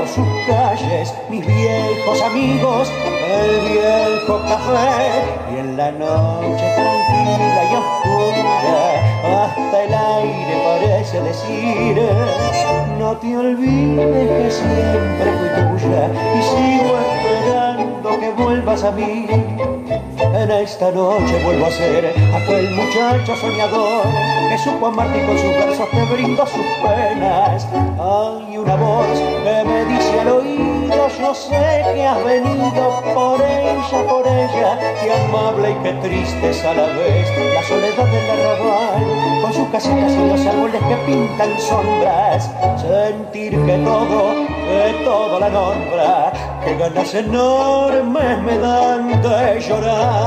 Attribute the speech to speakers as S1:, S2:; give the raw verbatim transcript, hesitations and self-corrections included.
S1: sus calles, mis viejos amigos, el viejo café, y en la noche tranquila y oscura, hasta el aire parece decir: no te olvides que siempre fui tuya y sigo esperando que vuelvas a mí. En esta noche vuelvo a ser aquel muchacho soñador que supo amarte y con sus versos te brindó sus penas. Hay una voz que me dice al oído: yo sé que has venido por ella, por ella. Qué amable y qué triste es a la vez la soledad del arrabal, con sus casitas y los árboles que pintan sombras. Sentir que todo, que todo la nombra, que ganas enormes me dan de llorar.